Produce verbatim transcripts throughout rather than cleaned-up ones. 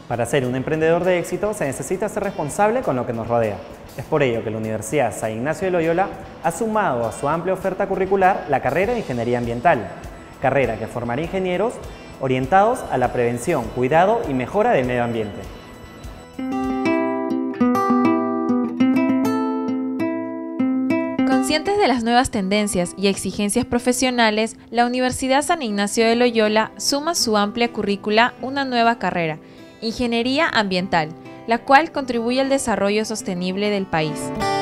Para ser un emprendedor de éxito se necesita ser responsable con lo que nos rodea. Es por ello que la Universidad San Ignacio de Loyola ha sumado a su amplia oferta curricular la carrera de Ingeniería Ambiental, carrera que formará ingenieros orientados a la prevención, cuidado y mejora del medio ambiente. Conscientes de las nuevas tendencias y exigencias profesionales, la Universidad San Ignacio de Loyola suma a su amplia currícula una nueva carrera, Ingeniería Ambiental, la cual contribuye al desarrollo sostenible del país.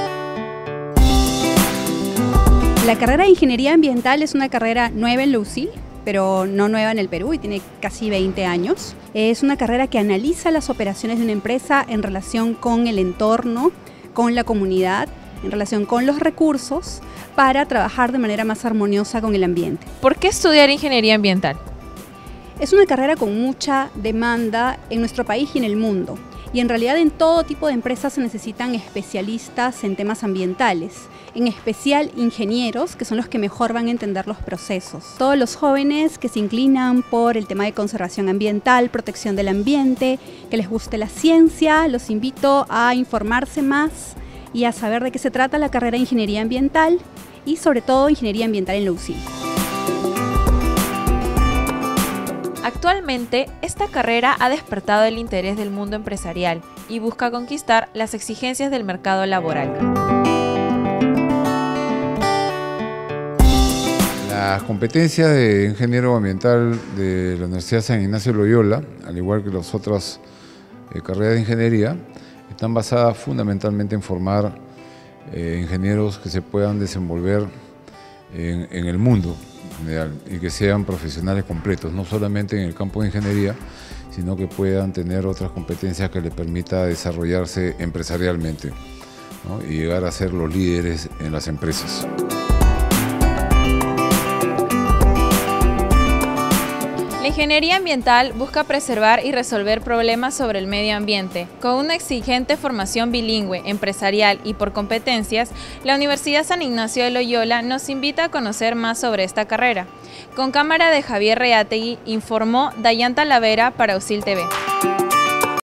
La carrera de Ingeniería Ambiental es una carrera nueva en la U C I, pero no nueva en el Perú y tiene casi veinte años. Es una carrera que analiza las operaciones de una empresa en relación con el entorno, con la comunidad, en relación con los recursos, para trabajar de manera más armoniosa con el ambiente. ¿Por qué estudiar Ingeniería Ambiental? Es una carrera con mucha demanda en nuestro país y en el mundo. Y en realidad en todo tipo de empresas se necesitan especialistas en temas ambientales, en especial ingenieros, que son los que mejor van a entender los procesos. Todos los jóvenes que se inclinan por el tema de conservación ambiental, protección del ambiente, que les guste la ciencia, los invito a informarse más y a saber de qué se trata la carrera de Ingeniería Ambiental y sobre todo Ingeniería Ambiental en la U C I. Actualmente, esta carrera ha despertado el interés del mundo empresarial y busca conquistar las exigencias del mercado laboral. Las competencias de ingeniero ambiental de la Universidad San Ignacio de Loyola, al igual que las otras eh, carreras de ingeniería, están basadas fundamentalmente en formar eh, ingenieros que se puedan desenvolver en, en el mundo general y que sean profesionales completos, no solamente en el campo de ingeniería, sino que puedan tener otras competencias que les permita desarrollarse empresarialmente, ¿no? Y llegar a ser los líderes en las empresas. La ingeniería ambiental busca preservar y resolver problemas sobre el medio ambiente. Con una exigente formación bilingüe, empresarial y por competencias, la Universidad San Ignacio de Loyola nos invita a conocer más sobre esta carrera. Con cámara de Javier Reategui, informó Dayan Talavera para U C I L T V.